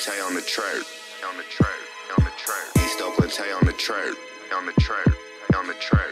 Tay on the track, on the track, on the track. East Oakland Tay on the track, on the track, on the track.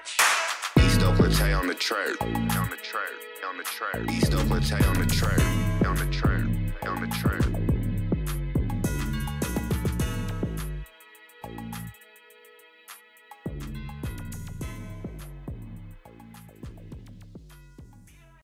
East Oakland Tay on the track, on the track, on the track. East Oakland Tay on the track.